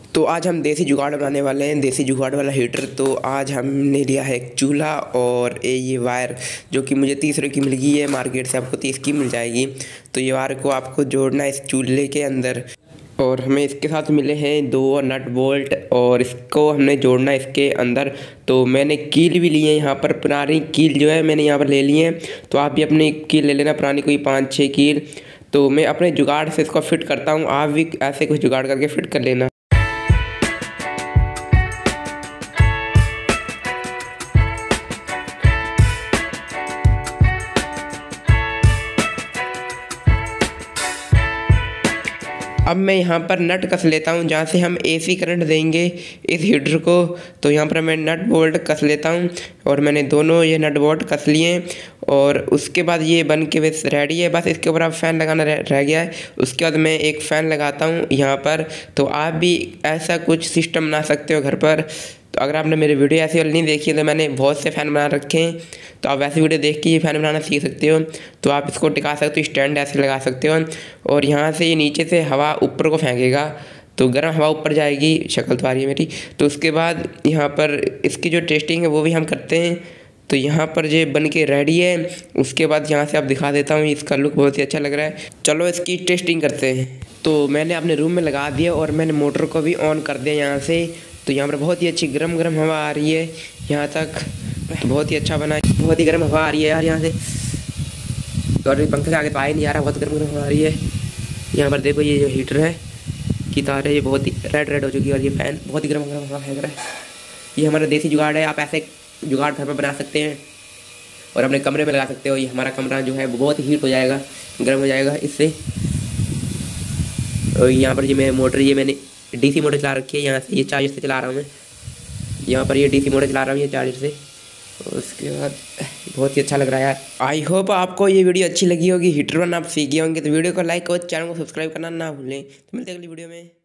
तो आज हम देसी जुगाड़ बनाने वाले हैं, देसी जुगाड़ वाला हीटर। तो आज हमने लिया है एक चूल्हा और ये वायर जो कि मुझे 30 रुपये की मिल गई है मार्केट से, आपको 30 की मिल जाएगी। तो ये वायर को आपको जोड़ना है इस चूल्हे के अंदर और हमें इसके साथ मिले हैं 2 नट बोल्ट और इसको हमने जोड़ना है इसके अंदर। तो मैंने कील भी ली है यहाँ पर, पुरानी कील जो है मैंने यहाँ पर ले ली है। तो आप भी अपनी कील ले लेना, पुरानी कोई 5-6 कील। तो मैं अपने जुगाड़ से इसको फिट करता हूँ, आप भी ऐसे कुछ जुगाड़ करके फिट कर लेना। अब मैं यहाँ पर नट कस लेता हूँ जहाँ से हम एसी करंट देंगे इस हीटर को। तो यहाँ पर मैं नट बोल्ट कस लेता हूँ और मैंने दोनों ये नट बोल्ट कस लिए हैं। और उसके बाद ये बन के बस रेडी है, बस इसके ऊपर अब फ़ैन लगाना रह गया है। उसके बाद मैं एक फ़ैन लगाता हूँ यहाँ पर। तो आप भी ऐसा कुछ सिस्टम बना सकते हो घर पर। तो अगर आपने मेरी वीडियो ऐसी वाली नहीं देखी है तो मैंने बहुत से फ़ैन बना रखे हैं, तो आप वैसी वीडियो देख के ये फ़ैन बनाना सीख सकते हो। तो आप इसको टिका सकते हो, स्टैंड ऐसे लगा सकते हो और यहाँ से ये नीचे से हवा ऊपर को फेंकेगा तो गर्म हवा ऊपर जाएगी। शक्ल तो आ रही है मेरी। तो उसके बाद यहाँ पर इसकी जो टेस्टिंग है वो भी हम करते हैं। तो यहाँ पर ये बन के रेडी है। उसके बाद यहाँ से आप दिखा देता हूँ, इसका लुक बहुत ही अच्छा लग रहा है। चलो इसकी टेस्टिंग करते हैं। तो मैंने अपने रूम में लगा दिया और मैंने मोटर को भी ऑन कर दिया यहाँ से। तो यहाँ पर बहुत ही अच्छी गरम गरम हवा आ रही है यहाँ तक, तो बहुत ही अच्छा बना है। बहुत ही गर्म हवा आ रही है यार यहाँ से, और पंखे से आगे तो आ ही नहीं आ रहा, बहुत गर्म गर्म हवा आ रही है। यहाँ पर देखो ये जो हीटर है की तार है ये बहुत ही रेड हो चुकी है और ये फ़ैन बहुत ही गर्म गर्म हवा फेंक रहा है। ये हमारा देसी जुगाड़ है, आप ऐसे जुगाड़ घर पर बना सकते हैं और अपने कमरे में लगा सकते हो। ये हमारा कमरा जो है वो बहुत ही हीट हो जाएगा, गर्म हो जाएगा इससे। और यहाँ पर ये मोटर, ये मैंने डीसी मोटर चला रखी है, यहाँ से ये चार्जर से चला रहा हूँ मैं। यहाँ पर ये डीसी मोटर चला रहा हूँ ये चार्जर से। और उसके बाद बहुत ही अच्छा लग रहा है यार। आई होप आपको ये वीडियो अच्छी लगी होगी, हीटर बनाना आप सीख गए होंगे। तो वीडियो को लाइक और चैनल को सब्सक्राइब करना ना भूलें। तो मिलते हैं अगली वीडियो में।